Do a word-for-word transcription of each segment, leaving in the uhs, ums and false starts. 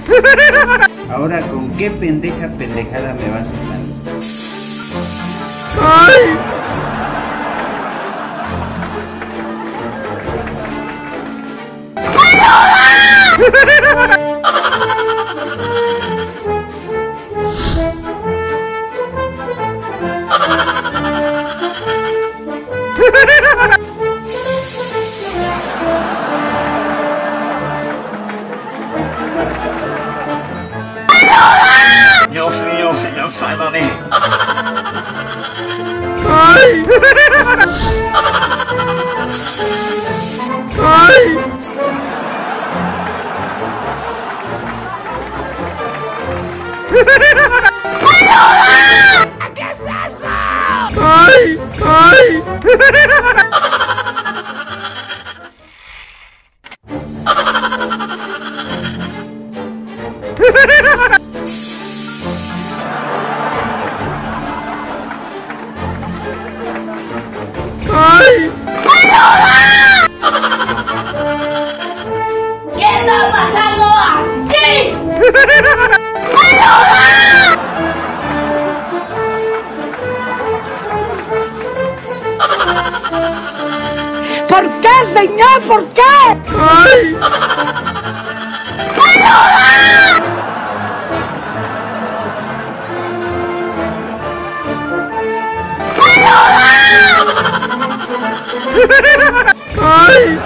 Ahora, ¿con qué pendeja pendejada me vas a salir? ¡Ay! Dios mío, señor, sálvame. ¡Ay! ¡Ay! ¿Qué es eso? ¡Ay! ¡Ay! ¡Ay! ¿Qué está pasando aquí? ¿Por qué, señor? ¿Por qué? ¡Ay! ¡Ay!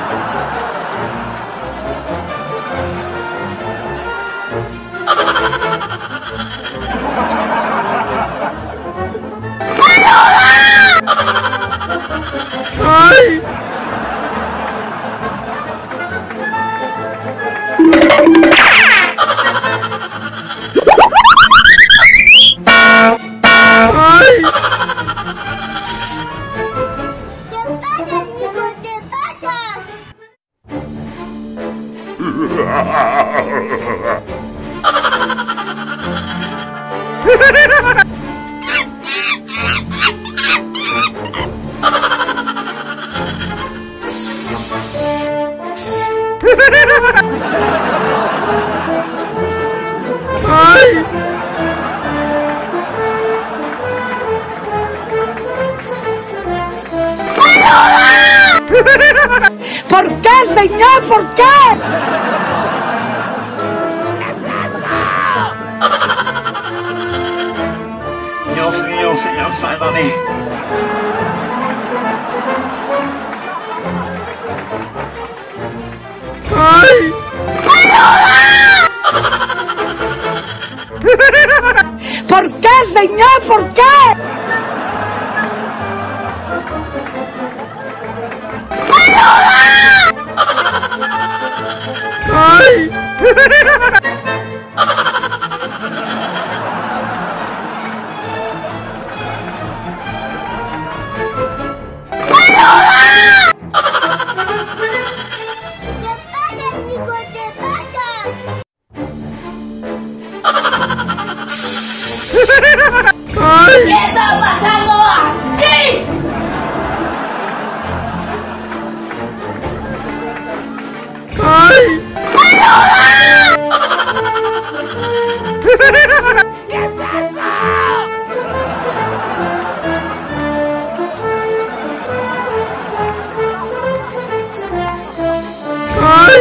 ¡Ay! ¡Ay! ¿Qué pasas, Nico? ¿Qué pasas? ¡Ay! ¿Por qué, señor? ¿Por qué? ¿Qué es eso? Dios mío, señor, sálvame. ¡Ay! ¿Por qué, señor? ¿Por qué? ¡Ay! ¿Qué pasas, Nico? ¿Qué pasas? ¡Ay! ¿Qué está pasando aquí? ¡Ay! ¿Qué es eso? ¡Ay!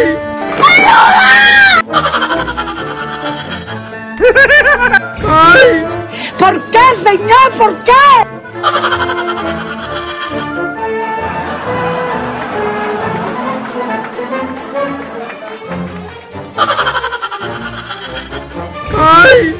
¡Ay! ¿Por qué, señor? ¿Por qué? ¡Ay!